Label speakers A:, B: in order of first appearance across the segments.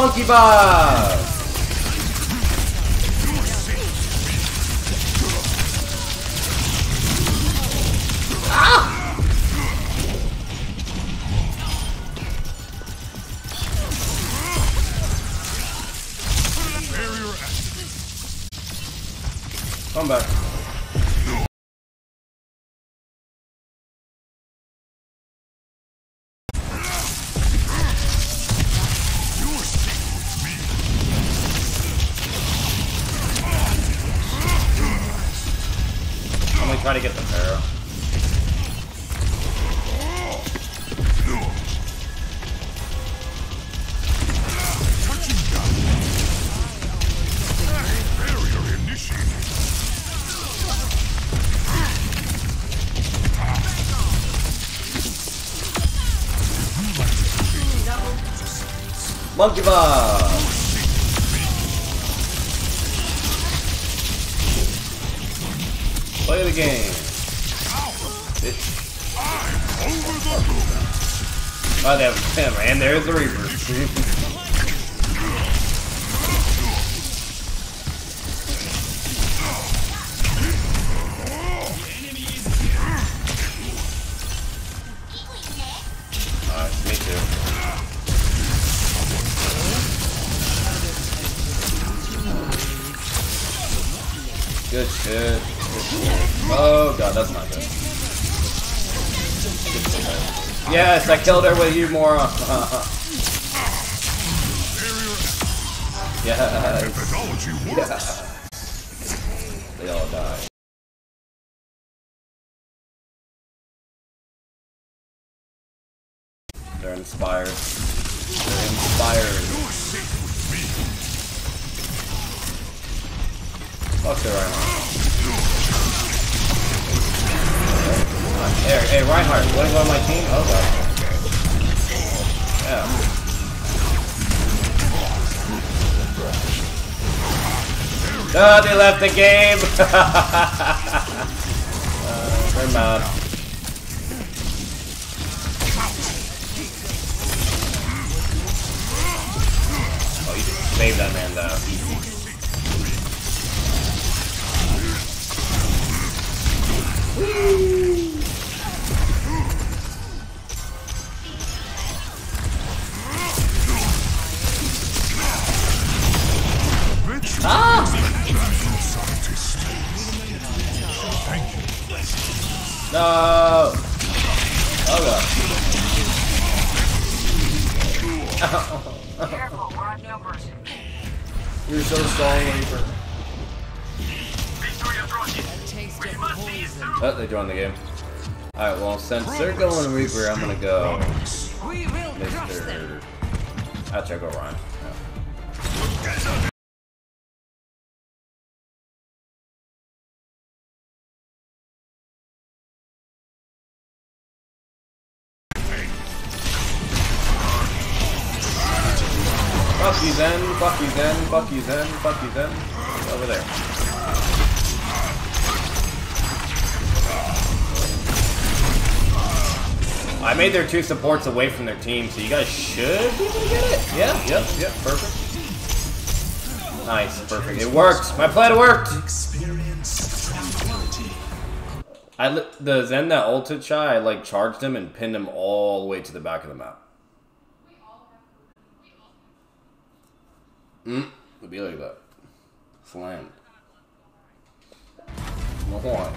A: Monkey boss! Ah! Come back. I'm gonna try to get the Pharaoh. Monkey boss! Play the game. Oh, damn, man, there's the Reaper. Alright, me too. Good shit. Oh god, that's not good. Yes, I killed her with you, moron. Yes. They all die. They're inspired. They're inspired. Fuck her, Reinhardt. Hey, Reinhardt, you wanna go on my team? Oh god. Yeah. No, they left the game! They're mad. Oh, you just saved that man though. Ah! No! Oh god.
B: Careful, we're outnumbered.
A: You're so strong, Reaper. Oh, they joined the game. Alright, well, since they're going Reaper, I'm gonna go Mr. Actually, I'll go Ryan. Yeah. Fuck you Zen, fuck you Zen, fuck you Zen, fuck you Zen. Over there. I made their 2 supports away from their team, so you guys should be able to get it. Yeah, yep, perfect. Nice, perfect. It worked. My plan worked. The Zen that ulted Shy, I like charged him and pinned him all the way to the back of the map. It'd be like that. Slammed. No horn.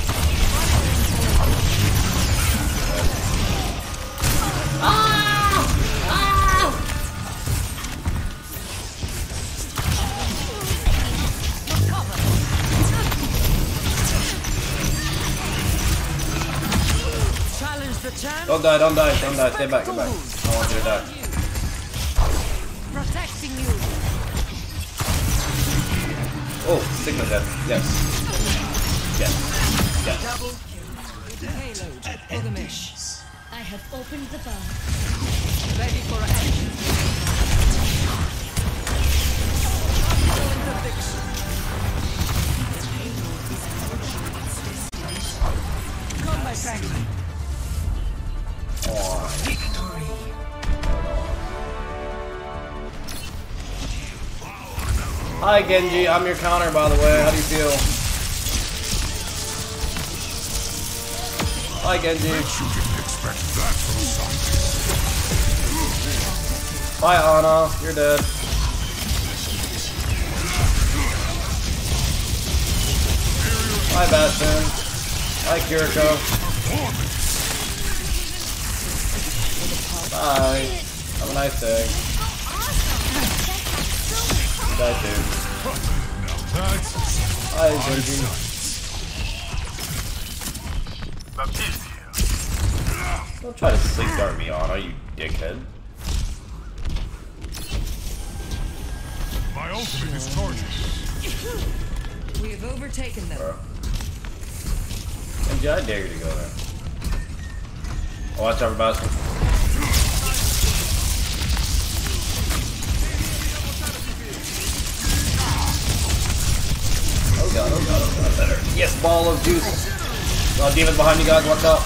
A: Don't die, don't die, don't die. Stay back, get back. I don't want you to die.
B: Protecting you.
A: Oh, Sigma death. Yes. Yes. Yes.
B: Double payload for the mesh.
C: I have opened the bar.
B: Ready for action. Come, my friend.
A: Hi Genji, I'm your counter by the way. How do you feel? Hi Genji.
D: You didn't expect that from something.
A: Bye Ana, you're dead. Hi Bastion. Hi Kiriko. Bye. Have a nice day. Die too. Hi Genji. Don't try to sleep dart me, Ana, you dickhead.
D: My ultimate is charging.
B: We have overtaken them.
A: Bro. Genji, I dare you to go there. Oh, watch out for Bastion. Oh god, oh god, oh god, better. Yes, ball of juice. Demons behind you guys, watch out.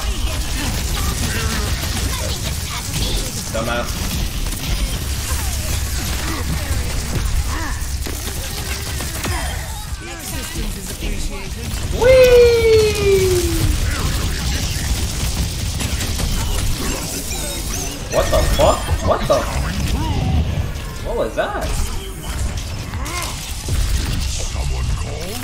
A: Dumbass.
B: Existence is appreciated.
A: Whee! What the fuck? What the? What was that?
D: Someone called?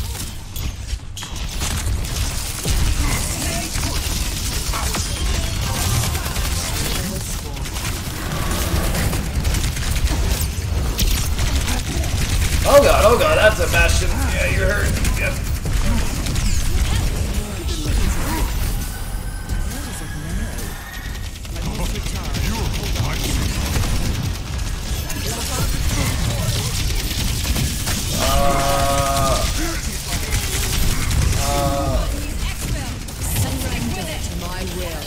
A: Oh god, that's a Bastion. Yeah, you're hurt. Yep.
B: Surrender to my will.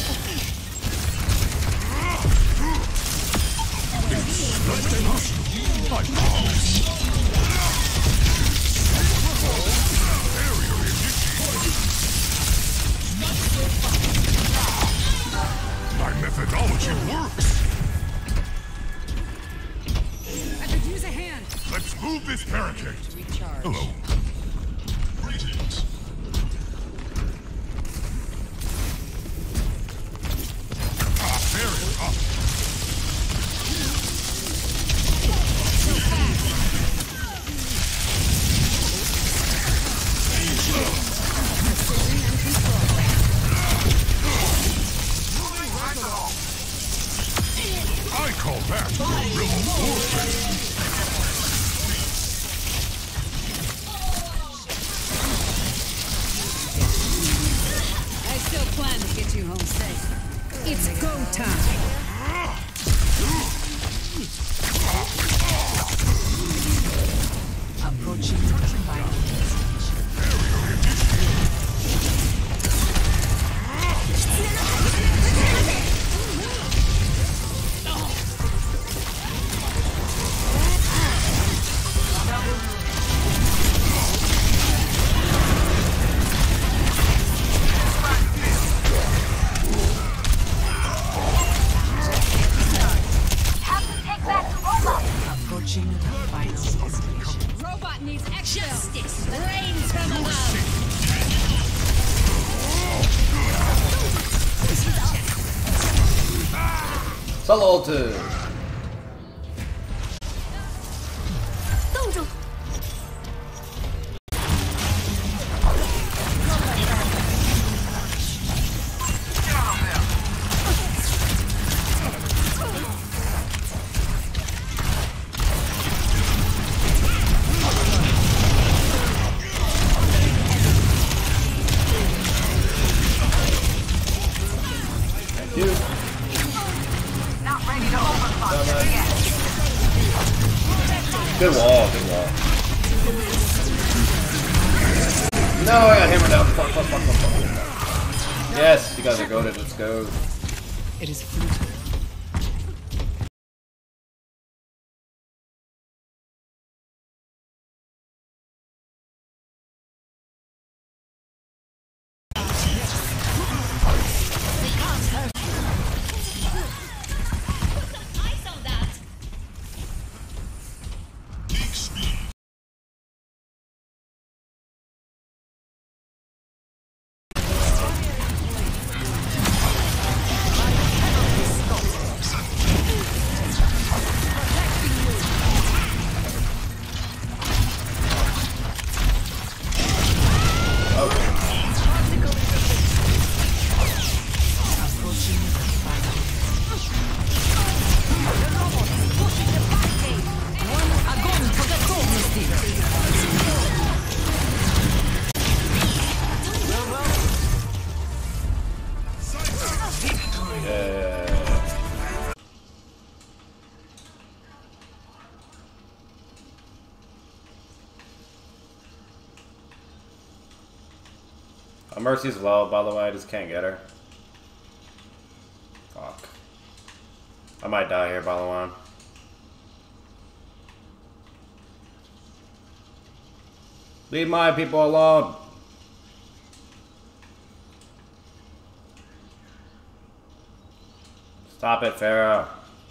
D: My methodology works.
B: I could use a hand.
D: Let's move this barricade.
B: Recharge.
D: Hello. Greetings. Fair enough. I call that guerrilla warfare.
B: I still plan to get you home safe. It's go time. Approaching the final destination. Approaching the final destination. Robot needs extra.
C: Justice reigns from above.
A: Salute! Good wall, good wall. No, I got hammered out. Fuck, fuck, fuck, fuck, fuck. Yes, you guys are goated. Let's go.
B: It is fleeting.
A: Mercy's low, by the way. I just can't get her. Fuck. I might die here, by the way. Leave my people alone. Stop it, Pharaoh.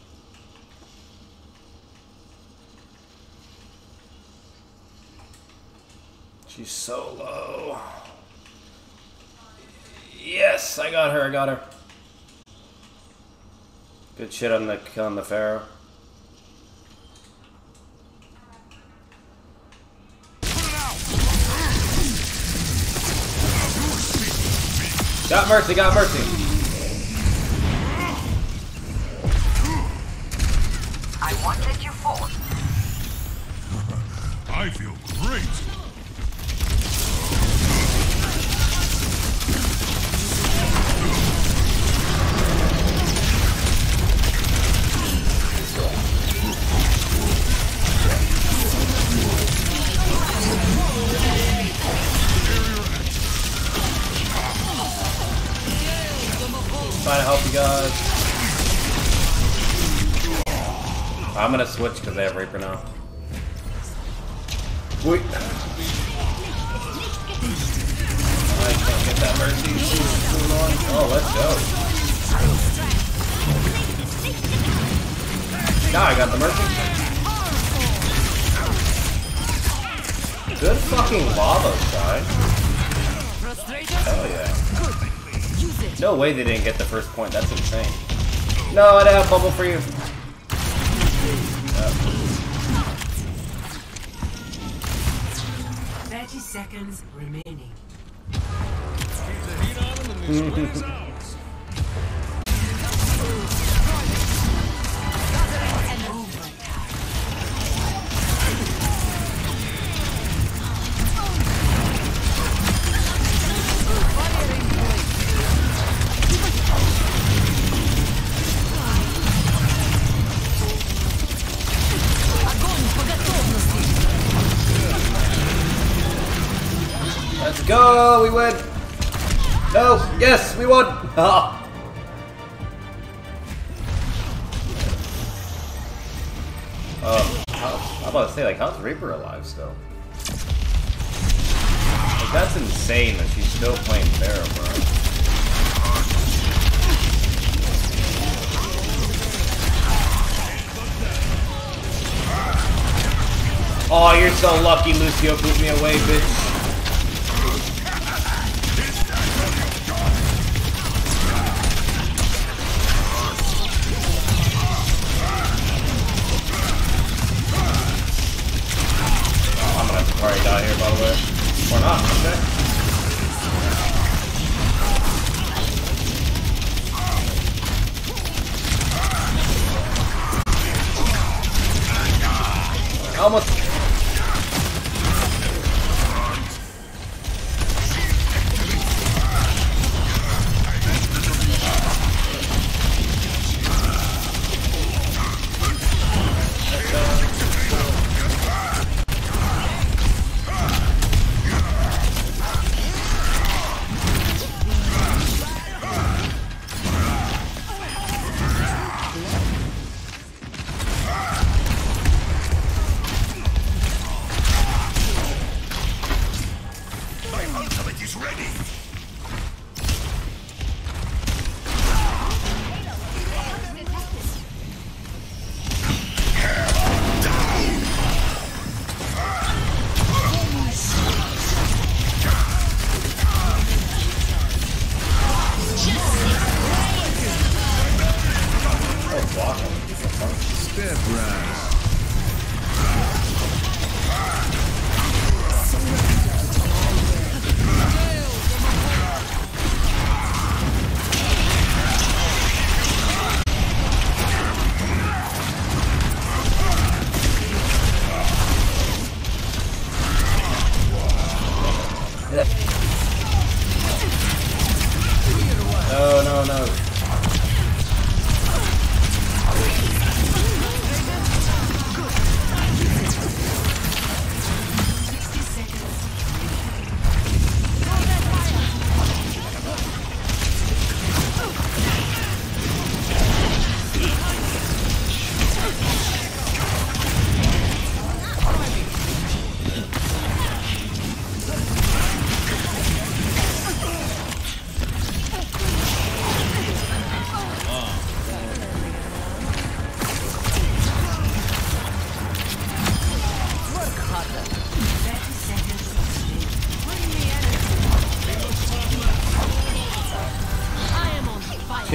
A: She's so low. Yes, I got her, I got her. Good shit on the killing the Pharaoh. Got Mercy, got Mercy.
E: I wanted you for.
D: I feel great.
A: Trying to help you guys. I'm gonna switch because they have Reaper now. Wait. I can't get that Mercy. Oh, let's go. Now I got the Mercy. Good fucking lava guy. Hell yeah. No way they didn't get the first point. That's insane. No, I didn't have bubble for you.
E: 30 seconds remaining.
D: Keep the heat on them and this one is ours.
A: Let's go, we win. No, yes, we won. Ah. I'm about to say, like, how's Reaper alive still? Like, that's insane that she's still playing Pharaoh, bro. Oh, you're so lucky, Lucio. Put me away, bitch. I'm gonna probably die here, by the way. Or not, okay. Almost.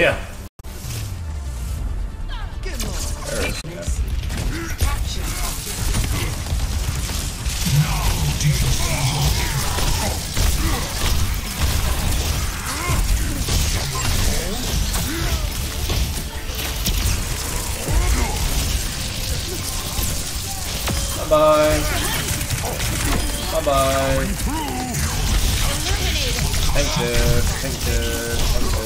A: Yeah. Bye-bye. Bye-bye. Thank you. Thank you. Thank you.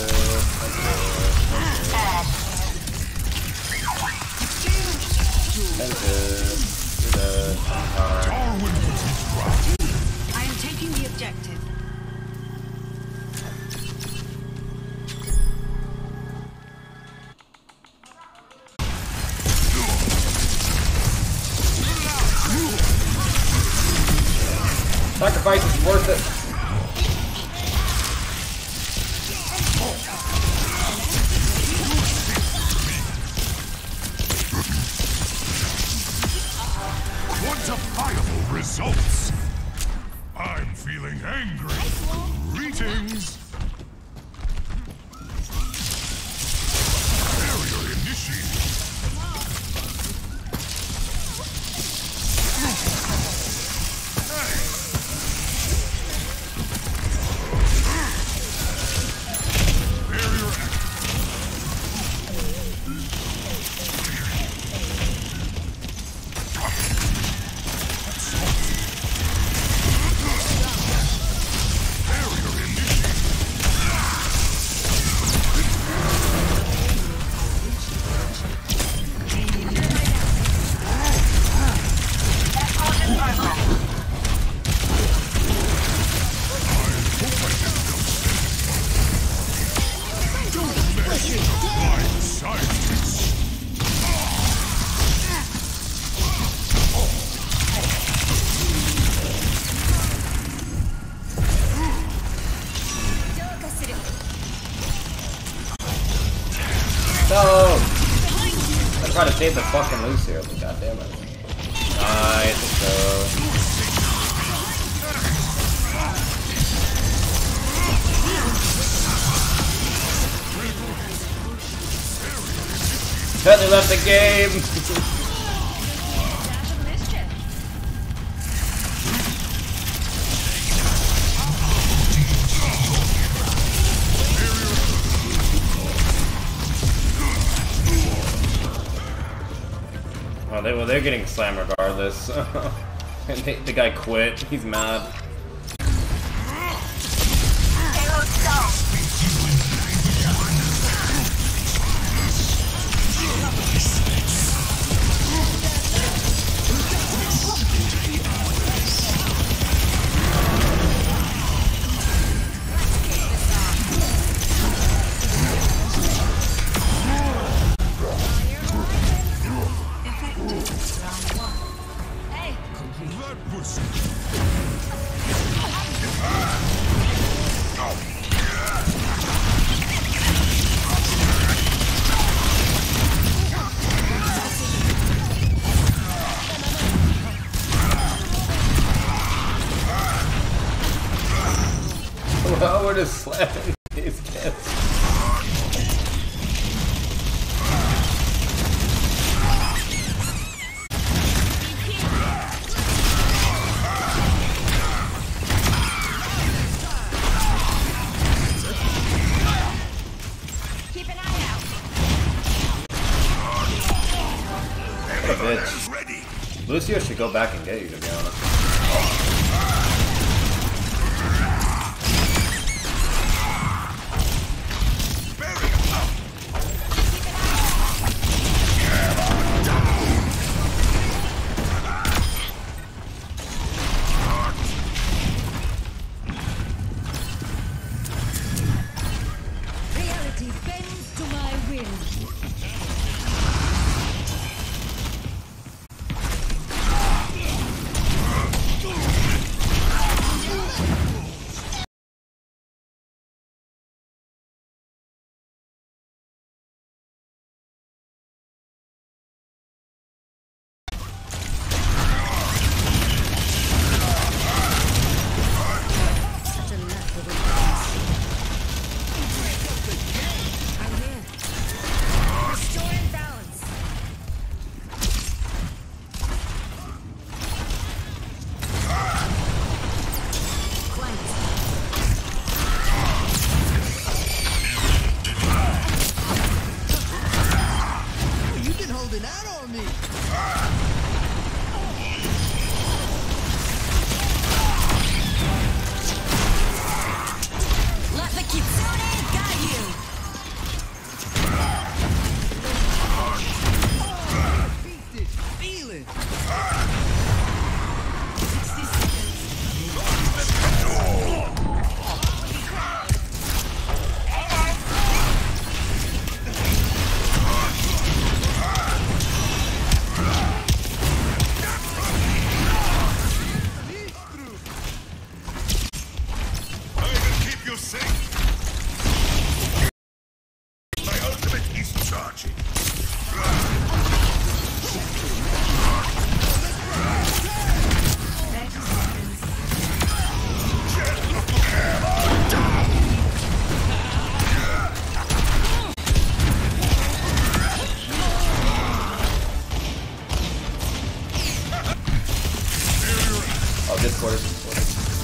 A: Thank you. You're good.
B: I am taking the objective.
A: Sacrifice is worth it.
D: Quantifiable results. I'm feeling angry. Greetings. Barrier initiated. Barrier active.
A: No! I try to save the fucking loose here, but goddamn it. Nice, let's go. Heather left the game! Well, they're getting slammed regardless. And the guy quit. He's mad. Well, we're just slapping these kids.
C: Keep an eye out.
A: What a bitch. Lucio should go back and get you, to be honest.
B: Reality bends to my will.
A: Oh, Discord is Discord.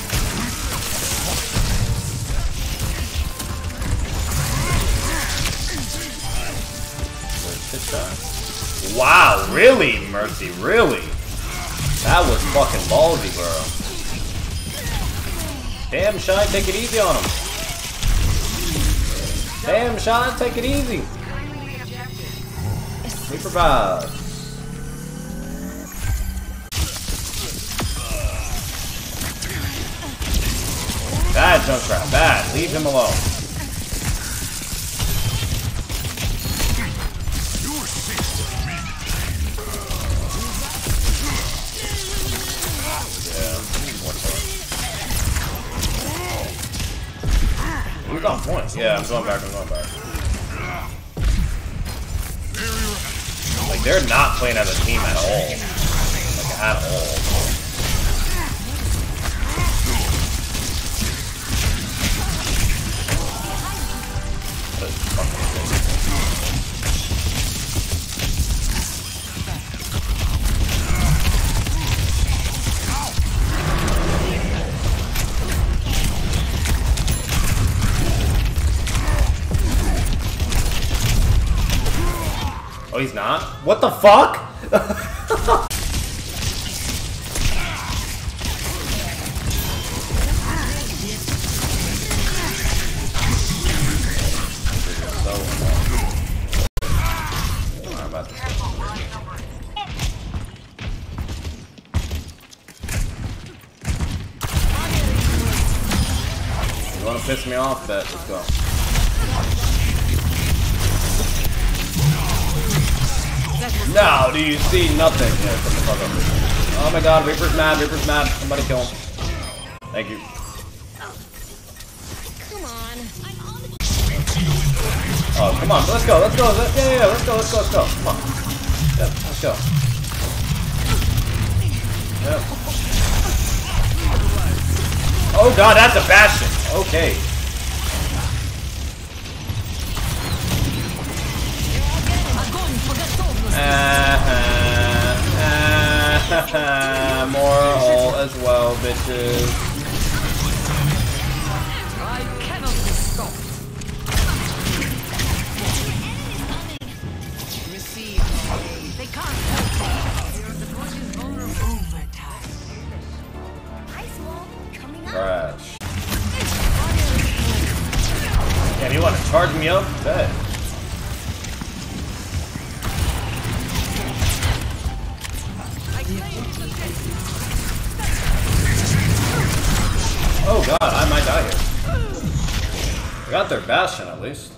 A: Wow, really, Mercy, really? That was fucking ballsy, bro. Damn, Shine, take it easy on him. Damn, Shine, take it easy. Reaper vibes. Bad, Junkrat, bad. Leave him alone. He's on point. Yeah, I'm going back, I'm going back. Like, they're not playing as a team at all. Like, at all. Oh, he's not? What the fuck? You wanna piss me off? Bet, let's go. Now, do you see nothing? Yeah, put the fuck up. Oh my god, Reaper's mad, Reaper's mad. Somebody kill him. Thank you.
C: Come on.
A: Oh, come on, let's go, let's go. Yeah, let's go, let's go, let's go. Come on. Yeah, let's go. Yeah. Oh god, that's a Bastion. Okay. More all as well, bitches.
E: I cannot be stopped. Receive. They can't help me. The point is vulnerable. Overtime.
C: Ice wall coming up.
A: Crash. Damn, you want to charge me up? Bet. Oh god, I might die here. I got their Bastion at least.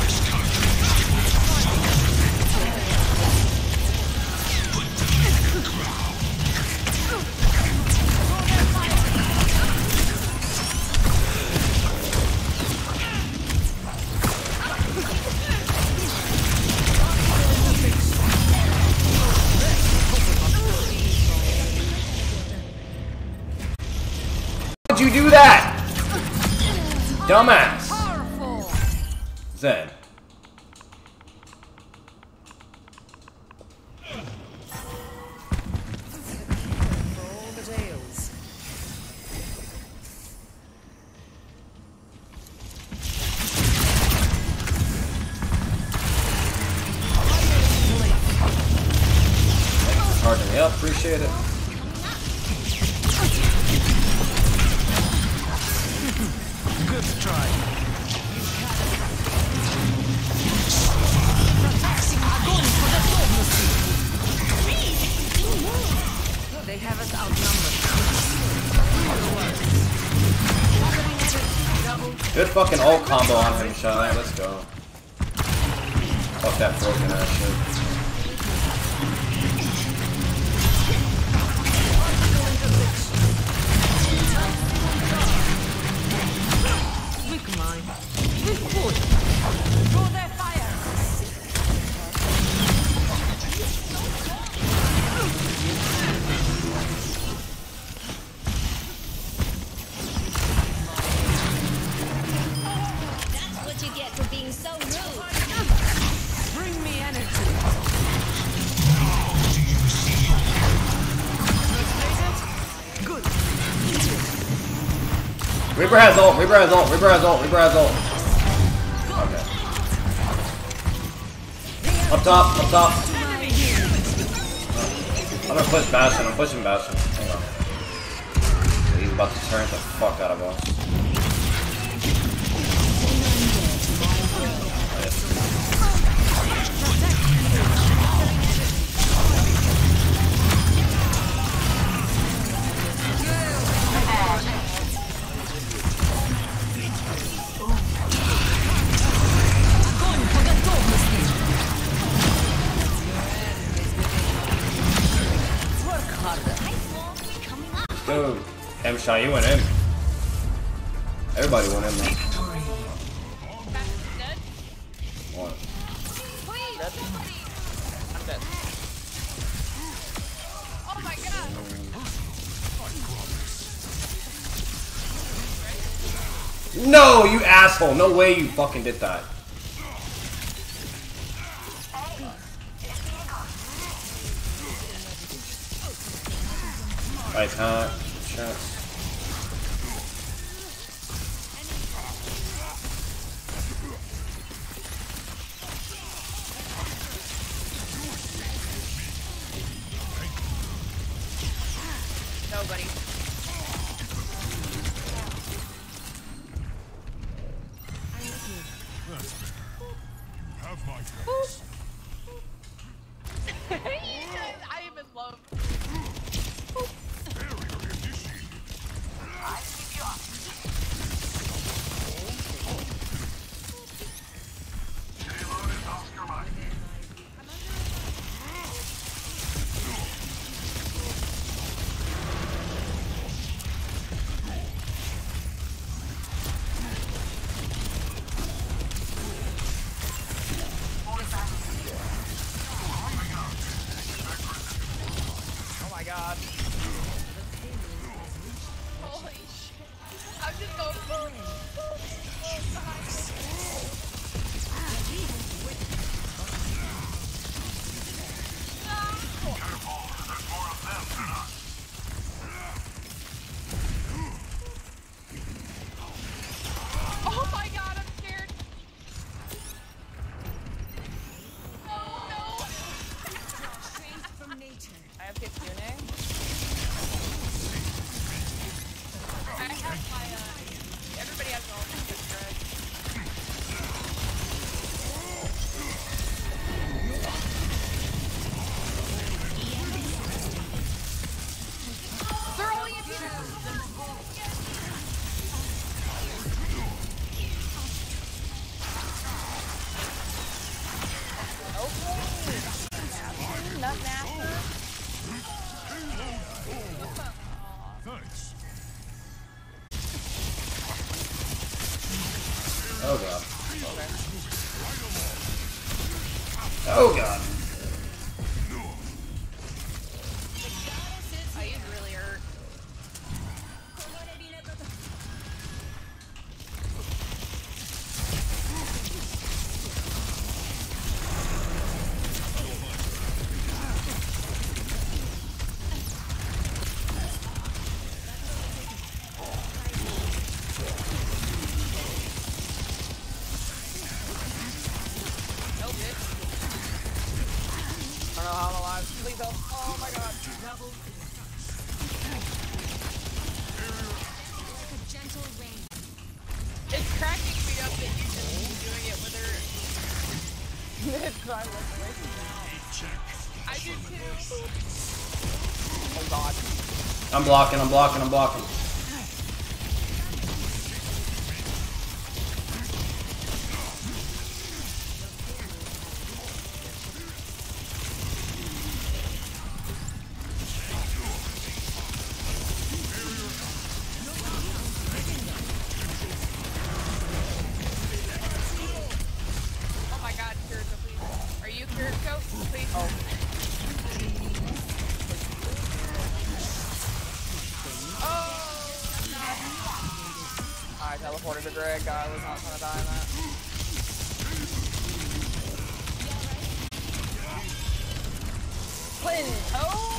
A: Why'd you do that? Dumbass. Zed. Thanks for charging me up, appreciate it.
D: Good try.
E: They have us outnumbered.
A: Good fucking ult combo on him, Shine. Let's go. Fuck that broken ass shit.
E: Weak mind. Weak foot. Draw their fire.
C: That's what you get for being so rude.
E: Bring me energy.
A: Reaper has ult, Reaper has ult, Reaper has ult, Reaper has ult. Okay. Up top, up top. I'm gonna push Bastion, I'm pushing Bastion. Hang on. He's about to turn the fuck out of us. Dude, M-Shot, you went in. Everybody went in, man. What?
F: I'm dead. Oh my god!
A: No, you asshole! No way you fucking did that. Nice, huh? Shots.
F: Nobody.
D: Have my thanks.
F: I am in love.
D: Barrier initiated.
E: I keep you up.
D: Payload is Oscar Mike.
F: Oh my god. Holy shit. I'm just going. Oh my god, I'm scared. Oh no. I have Kitsune. I have my, everybody has all the red. They're all in Nut master.
D: Thanks.
A: Oh god. Oh god.
F: Oh, he's really hurt. Nope, bitch. I don't know how I'm alive. Please help. Oh my god. It's cracking me up that you just keep doing it with her. It's trying to look away from me. I do too. Oh god.
A: I'm blocking, I'm blocking, I'm blocking.
F: Oh my god, Kiriko, please. Are you Kiriko? Please. Oh. I teleported to Greg. I was not gonna die in that. Clinto?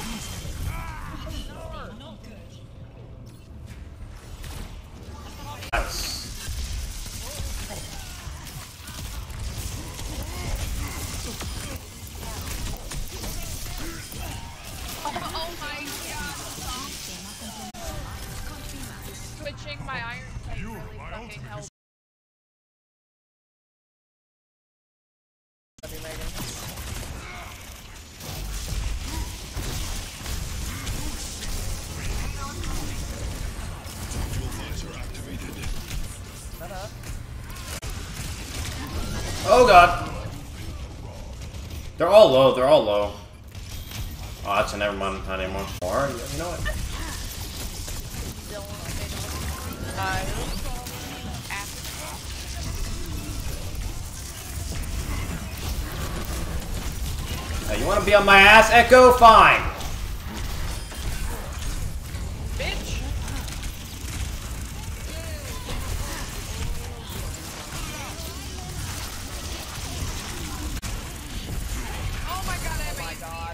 F: switching my iron sight really fucking helped. Love you, Megan.
A: Oh god. They're all low, they're all low. Oh, that's a never mind, not anymore. Or, you know what? Hey, you wanna be on my ass, Echo? Fine.
F: Bitch. Oh my god, oh my god.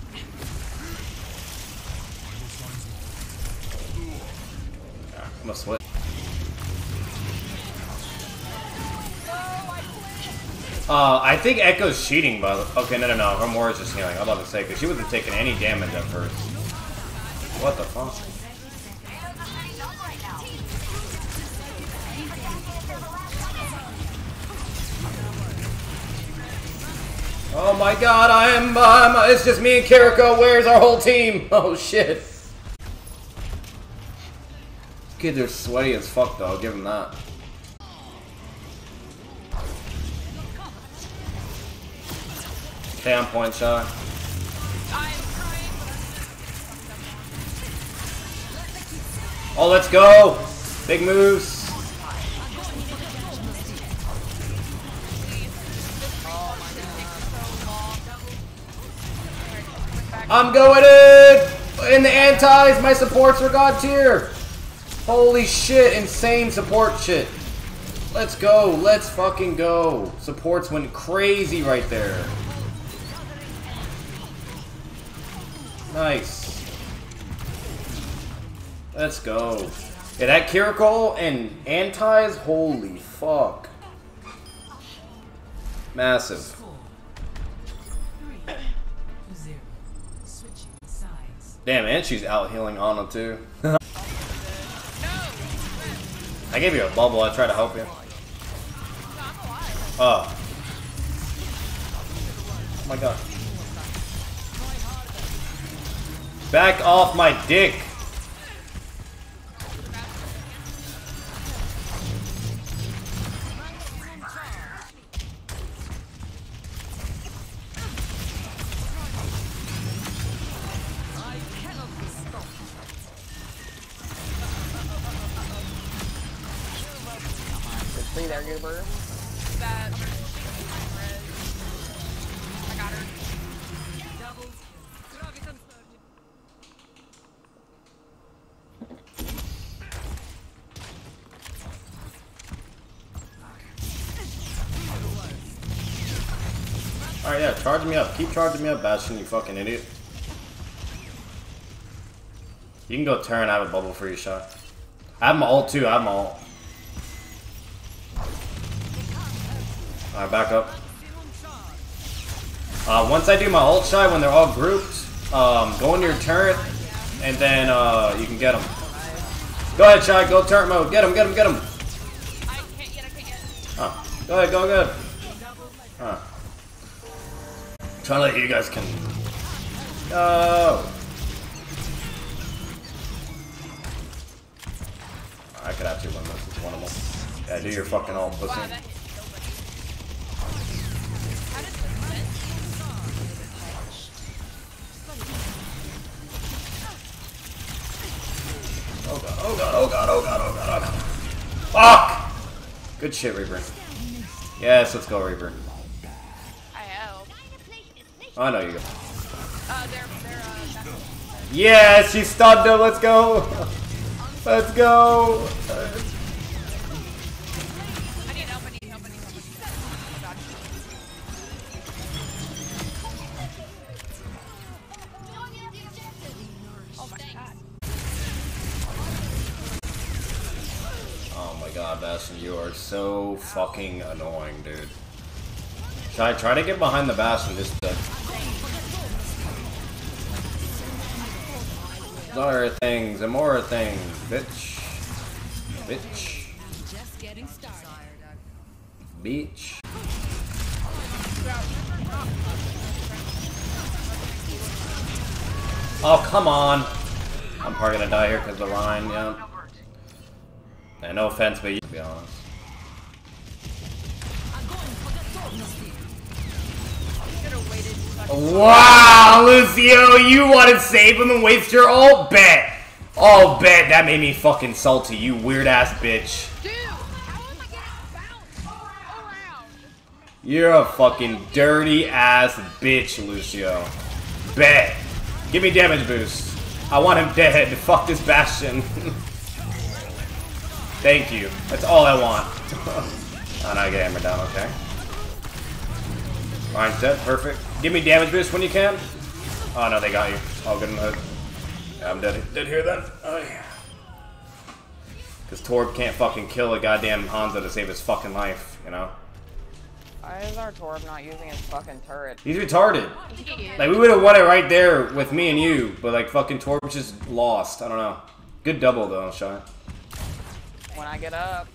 A: I'm gonna switch. I think Echo's cheating, but okay, no, her more is just healing. I'm about to say, because she wasn't taking any damage at first. What the fuck? Oh my god, it's just me and Kiriko. Where's our whole team? Oh shit. Kids are sweaty as fuck though, I'll give them that. Stay on point, Shaw. Oh, let's go! Big moves. I'm going in the antis. My supports are god tier. Holy shit, insane support shit. Let's go. Let's fucking go. Supports went crazy right there. Nice. Let's go. Yeah, that Kiriko and antis, holy fuck. Massive. Damn, and she's out healing Ana too. I gave you a bubble, I tried to help you. Oh. Oh my god. Back off my dick!
F: Good there, Goober. That I got her.
A: Alright, yeah, charge me up. Keep charging me up, Bastion, you fucking idiot. You can go turn, I have a bubble for you, shot. I have my ult too, I have my ult. Alright, back up. Once I do my ult shy, when they're all grouped, go into your turret, and then you can get them. Go ahead, Shy, go turret mode. Get him, get him, get him.
F: I can't get.
A: Oh, go ahead, go good. Huh. Trying to let you guys can. Oh. I could actually win this. It's one of them. Yeah, do your fucking ult, pussy.
F: Wow, that hit nobody. How did this win?
A: Oh god, oh god, oh god, oh god, oh god, oh god. Fuck! Good shit, Reaper. Yes, let's go, Reaper.
F: I help.
A: Oh, I know you go.
F: They're
A: Yes, she stunned him, let's go! Let's go!
F: I need help, I need help. Oh god. Oh my god.
A: Oh my god, Bastion, you are so fucking annoying, dude. Should I try to get behind the Bastion just to... More things, bitch. bitch.
B: Just getting started.
A: Bitch. Oh, come on. I'm probably gonna die here because of the Rhine, yeah. And no offense, but you, to be honest. Wow, Lucio, you want to save him and waste your ult? Bet. Oh, bet. That made me fucking salty, you weird ass bitch.
F: Dude, how am I getting bounced all around?
A: You're a fucking dirty ass bitch, Lucio. Bet. Give me damage boost. I want him dead. Fuck this Bastion. Thank you. That's all I want. Oh, now I get hammered down, okay. Ryan's dead, perfect. Give me damage boost when you can. Oh no, they got you. All good in the hood. Yeah, I'm dead. Dead here then. Oh yeah. Because Torb can't fucking kill a goddamn Hanzo to save his fucking life, you know?
F: Why is our Torb not using his fucking turret?
A: He's retarded. Like, we would have won it right there with me and you, but like fucking Torb's just lost. I don't know. Good double though, Shy.
F: When I get up.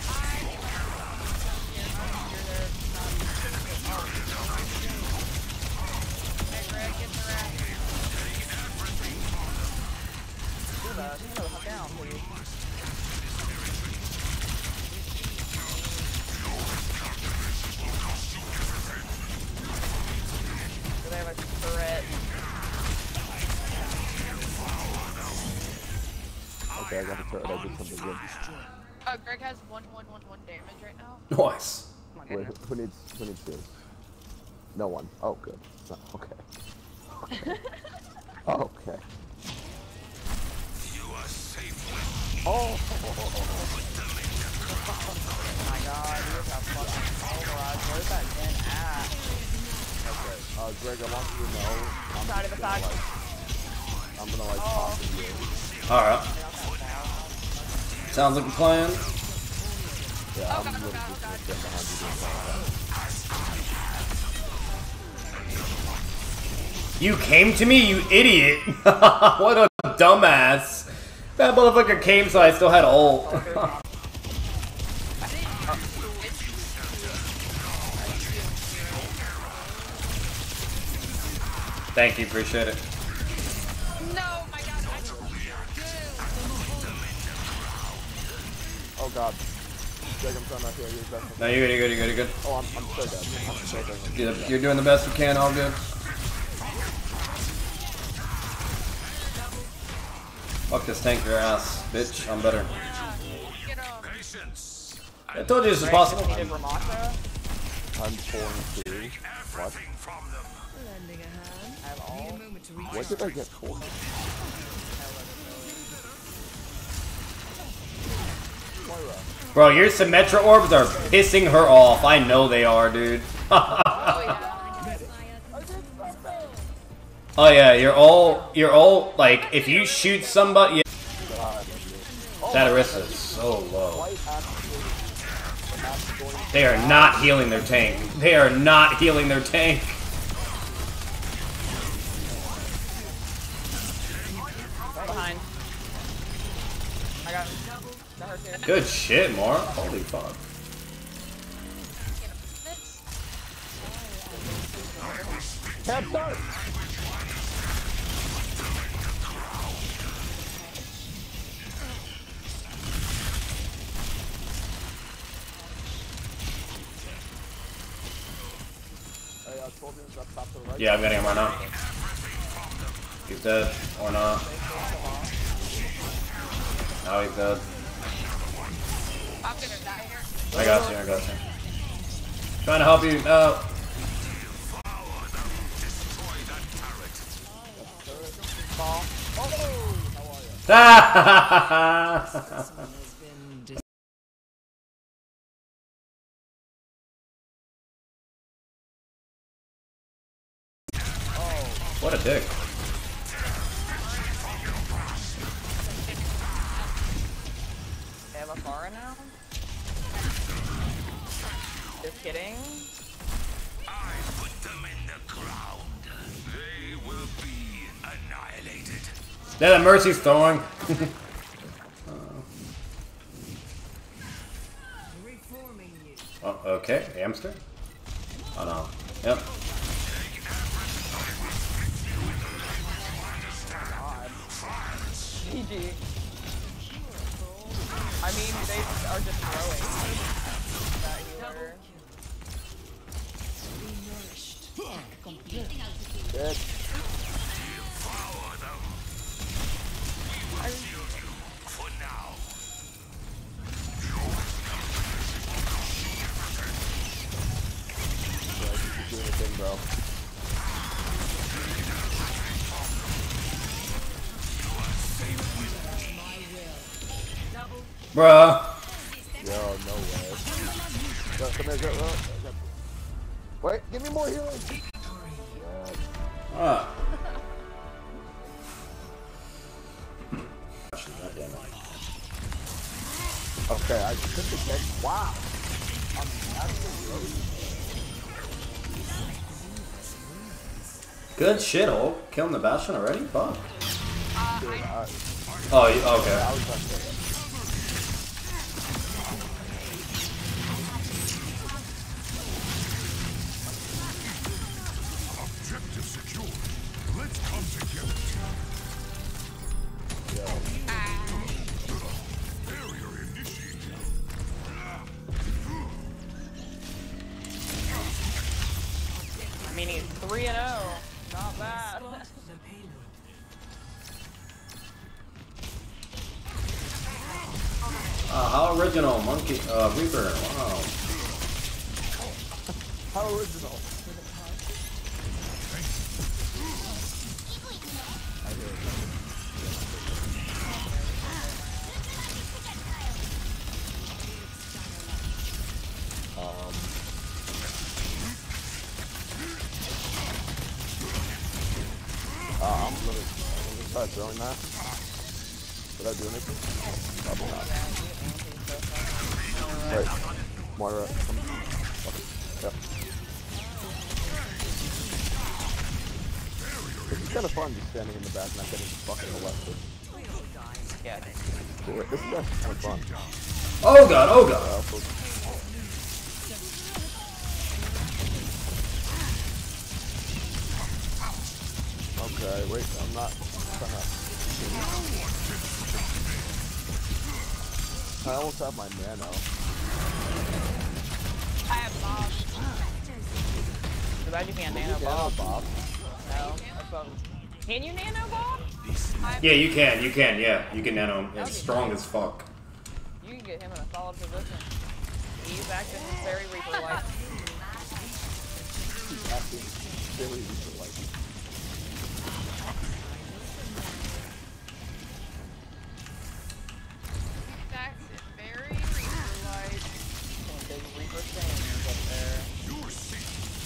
F: Down, please. So they have a turret.
G: Okay, I got the turret. I did something good.
F: Greg has 1111 damage right now.
A: Nice.
F: Oh my
G: Wait,
F: goodness.
G: who needs this? No one. Oh, good. No, okay. Okay. Okay. Oh!
F: My god, you got fucking polarized. Where's that Zen at?
G: Okay. Greg, I want you to know.
F: Side of the side.
G: I'm gonna like talk to you.
A: Alright. Sounds like a plan.
G: Yeah, I'm literally just gonna stand behind you doing that.
A: You came to me, you idiot! What a dumbass! That motherfucker came so I still had ult. Thank you, appreciate it.
F: No, my god, I
G: Oh god. Greg, I'm trying not to hear you.
A: No, you're good, you're good, you're good.
G: Oh, I'm so dead. I'm so dead.
A: You're doing the best you can, all good. Fuck this tanker ass, bitch. I'm better.
F: get
A: I told you this is possible.
F: needed Ramasa.
G: I'm pouring through. What?
B: Lending a hand.
F: I have all.
B: Need a moment to reach.
G: What did I get for? Moira.
A: Bro, your Symmetra orbs are pissing her off. I know they are, dude.
F: Oh yeah.
A: Oh yeah, you're all like, if you shoot somebody, that Orisa is so low. They are not healing their tank. They are not healing their tank.
F: Behind. I got her too.
A: Good shit, Mara. Holy fuck.
G: Tap start!
A: Yeah, I'm getting him right now. He's dead, or not. Now he's dead.
F: I'm gonna die here.
A: I got you, I got you. Trying to help you. No.
F: Ball.
A: What a dick.
F: They have a Pharah now? Just kidding.
D: I put them in the ground. They will be annihilated.
A: Yeah, that Mercy's throwing. Oh, okay, hamster. Oh no. Yep.
F: GG. I mean, they are just throwing that healer.
G: Dead.
D: For now.
G: Yeah, keep doing your thing, bro.
A: Bruh.
G: Yo, no way. Go, come here, go. Wait, give me more healing.
A: Ah.
G: Okay, I took the deck. Wow. I'm absolutely
A: Good shit, Hulk. Killing the Bastion already? Fuck.
G: good.
A: Oh, okay.
G: I was about to say that.
D: Objective secured. Let's come together. Barrier initiated.
F: I mean, he's 3-0. Not bad.
A: How original, Monkey, Reaper, wow.
G: How original. I'm gonna start throwing that. Did I do anything? Probably not. Wait, Moira, come. Yep. This is kind of fun just standing in the back and not getting fucking molested.
F: Yeah.
G: This is actually kind of fun.
A: Oh god, oh god.
G: Okay, wait, I'm not trying to... I almost have my nano.
F: I have Bob. Too bad you can't nano Bob.
G: Bob.
F: No. That's what... Can you nano Bob?
A: Yeah, you can, yeah. You can nano him. It's strong as fuck.
F: You can get him in a solid position. He's acting very Reaper-like.
G: He's acting very Reaper-like.
F: He's acting very Reaper-like. Some big Reaper stands up there.
D: You're safe.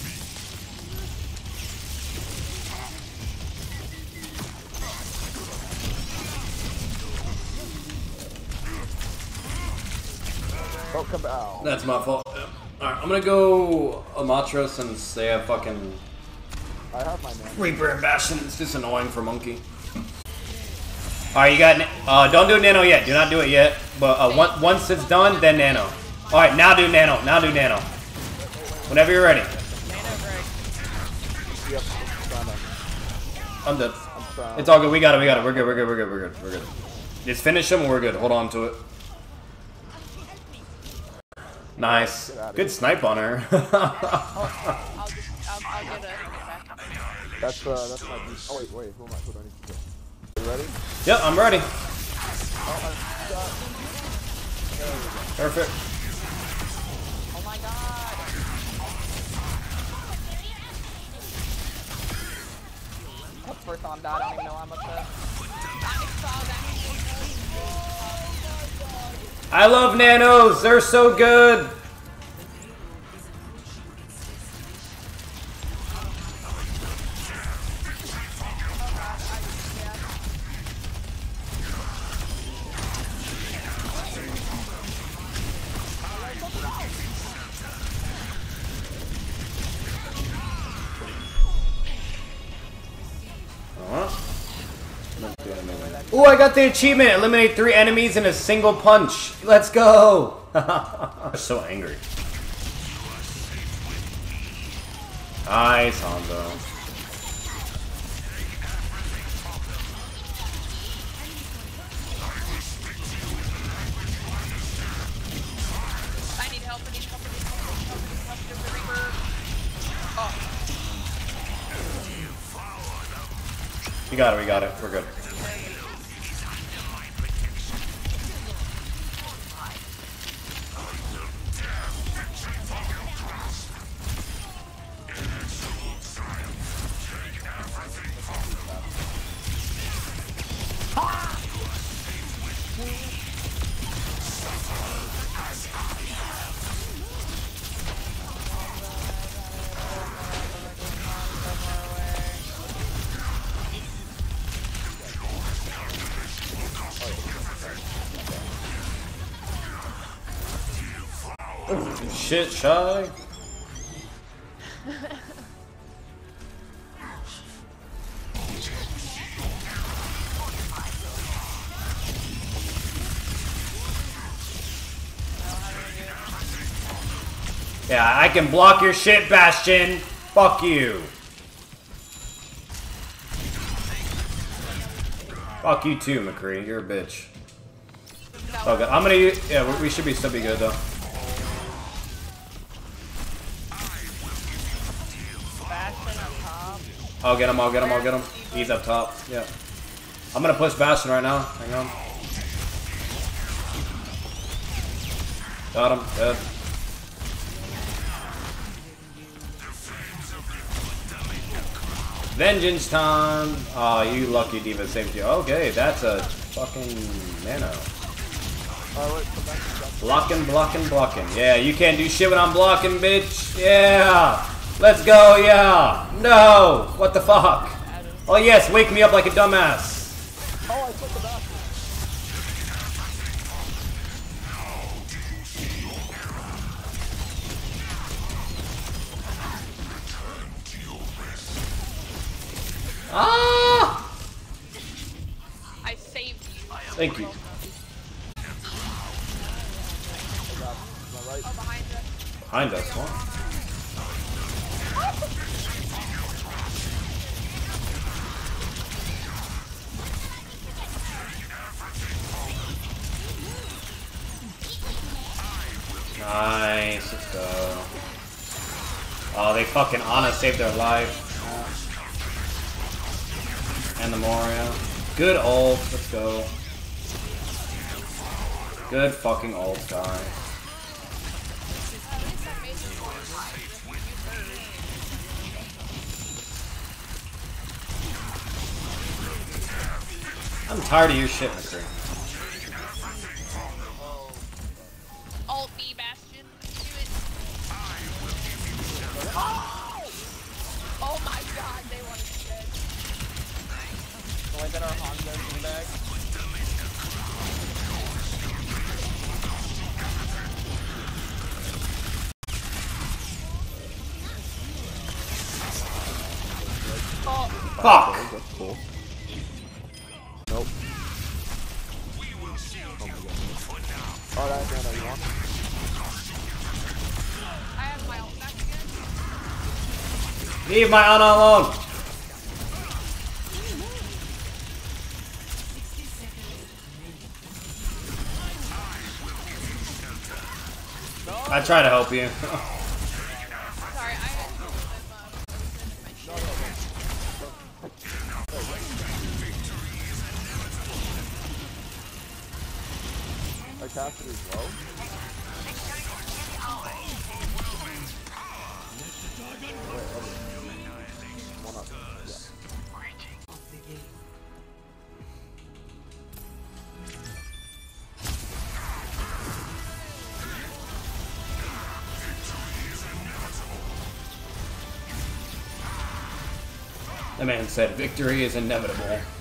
G: Oh, come out.
A: That's my fault. Alright, I'm gonna go Amatros since they have fucking
G: I have my nano.
A: Reaper and Bastion. It's just annoying for Monkey. Alright, you got, don't do Nano yet. Do not do it yet. But once it's done, then Nano. Alright, now do Nano. Now do Nano. Whenever you're ready.
F: Nano Greg.
G: Yep,
A: I'm dead.
G: I'm trying.
A: It's all good. We got it. We got it. We're good. We're good. We're good. We're good. We're good. Just finish him and we're good. Hold on to it. Nice. Good snipe on her.
F: I'll get a...
G: That's my beast. Oh, wait, who am I? Who do I need to kill? You ready?
A: Yep, I'm ready.
G: Oh,
A: Perfect.
F: Oh my god. That's first on dot. I don't even know how much that.
A: I love nanos. They're so good. Ooh, I got the achievement. Eliminate 3 enemies in a single punch. Let's go. I'm so angry. Nice, Hanzo.
F: I need help, I need help, I need help, I need help, I need help. There's a Reaper. Oh.
A: We got it, we got it. We're good. Shit, shy. Yeah, I can block your shit, Bastion. Fuck you. Fuck you too, McCree. You're a bitch. Okay, I'm gonna use. Yeah, we should still be good though. I'll get him, I'll get him, I'll get him. He's up top. Yeah. I'm gonna push Bastion right now. Hang on. Got him. Dead. Vengeance time! Aw, you lucky diva saved you. Okay, that's a fucking nano. Blocking, blocking, blocking. Yeah, you can't do shit when I'm blocking, bitch. Yeah! Let's go, yeah! No! What the fuck? Oh yes, wake me up like a dumbass.
G: Oh, I took the back.
A: Ah!
F: I saved you.
A: Thank you.
F: Oh, behind us.
A: Behind us, what? Nice, let's go. Oh, they fucking Ana saved their life. And the Moria. Good ult, let's go. Good fucking ult, guys. I'm tired of your shit, McCree.
F: Alt me, Bastion. Do it. Oh my god, they want to be dead.
H: Only that our Honda in the bag.
A: Fuck!
G: That's cool. Nope. Oh, that's Nano, you want?
F: I have my ult back again.
A: Leave my Ana alone! I try to help you.
F: Sorry, I had to my shit.
G: Our caster is low. One up. Yeah.
A: The man said victory is inevitable.